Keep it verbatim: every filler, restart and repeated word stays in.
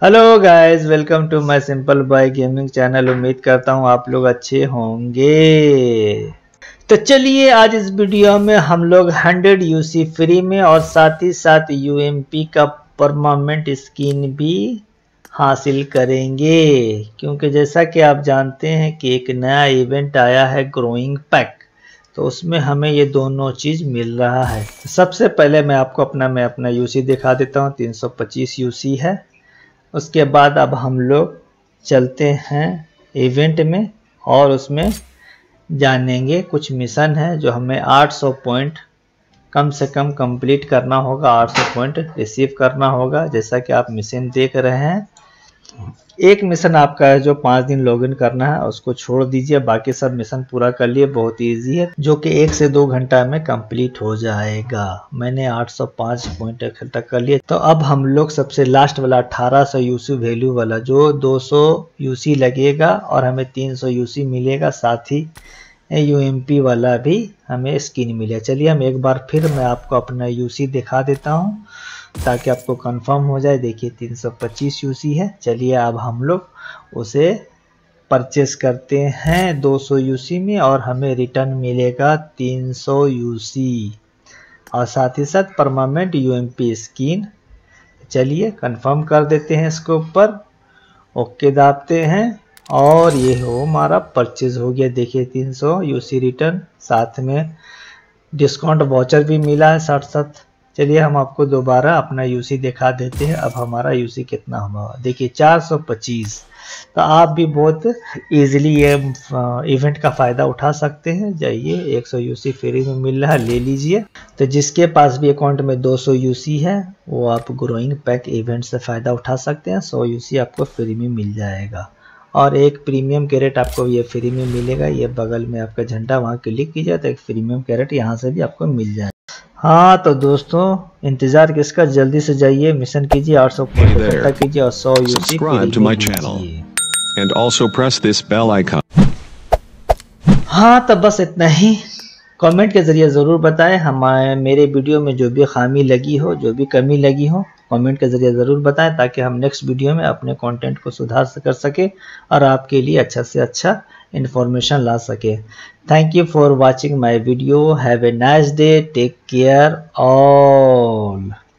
Hello guys, welcome to my simple by gaming channel. उम्मीद करता हूँ आप लोग अच्छे होंगे। तो चलिए आज इस वीडियो में हम लोग हंड्रेड यूसी फ्री में और साथ ही साथ यूएमपी का परमानेंट स्किन भी हासिल करेंगे, क्योंकि जैसा कि आप जानते हैं कि एक नया इवेंट आया है ग्रोइंग पैक, तो उसमें हमें ये दोनों चीज़ मिल रहा है। सबसे पहले मैं आपको अपना मैं अपना यूसी दिखा देता हूँ। तीन सौ पच्चीस यूसी है। उसके बाद अब हम लोग चलते हैं इवेंट में और उसमें जानेंगे। कुछ मिशन है जो हमें आठ सौ पॉइंट कम से कम कंप्लीट करना होगा, आठ सौ पॉइंट रिसीव करना होगा। जैसा कि आप मिशन देख रहे हैं, एक मिशन आपका है जो पाँच दिन लॉगिन करना है, उसको छोड़ दीजिए, बाकी सब मिशन पूरा कर लिए। बहुत इजी है, जो कि एक से दो घंटा में कंप्लीट हो जाएगा। मैंने आठ सौ पाँच पॉइंट तक कर लिए। तो अब हम लोग सबसे लास्ट वाला अठारह सौ यूसी वैल्यू वाला जो दो सौ यूसी लगेगा और हमें तीन सौ यूसी मिलेगा, साथ ही यूएमपी वाला भी हमें स्किन मिले। चलिए हम एक बार फिर मैं आपको अपना यूसी दिखा देता हूँ ताकि आपको कंफर्म हो जाए। देखिए तीन सौ पच्चीस यूसी है। चलिए अब हम लोग उसे परचेस करते हैं दो सौ यूसी में और हमें रिटर्न मिलेगा तीन सौ यूसी और साथ ही साथ परमानेंट यूएमपी स्किन। चलिए कंफर्म कर देते हैं इसके ऊपर, ओके दाबते हैं और ये हो हमारा परचेज हो गया। देखिए तीन सौ यूसी रिटर्न, साथ में डिस्काउंट वाउचर भी मिला है साथ साथ। चलिए हम आपको दोबारा अपना यूसी दिखा देते हैं। अब हमारा यूसी कितना हुआ, देखिए चार सौ पच्चीस। तो आप भी बहुत इजीली ये इवेंट का फ़ायदा उठा सकते हैं। जाइए एक सौ यूसी फ्री में मिल रहा है, ले लीजिए। तो जिसके पास भी अकाउंट में दो सौ यूसी है वो आप ग्रोइंग पैक इवेंट से फ़ायदा उठा सकते हैं। सौ यूसी आपको फ्री में मिल जाएगा और एक प्रीमियम कैरेट आपको ये फ्री में मिलेगा। ये बगल में आपका झंडा, वहाँ क्लिक कीजिए तो एक प्रीमियम कैरेट यहाँ से भी आपको मिल जाएगा। हाँ तो दोस्तों इंतजार किसका, जल्दी से जाइए मिशन कीजिए, आठ सौ पॉइंट इकट्ठा कीजिए और सौ UC and also press this bell icon. हाँ तो बस इतना ही। कमेंट के जरिए ज़रूर बताएं हमारे मेरे वीडियो में जो भी खामी लगी हो, जो भी कमी लगी हो, कमेंट के जरिए ज़रूर बताएं ताकि हम नेक्स्ट वीडियो में अपने कंटेंट को सुधार कर सके और आपके लिए अच्छा से अच्छा इन्फॉर्मेशन ला सके। Thank you for watching my video. Have a nice day. Take care all.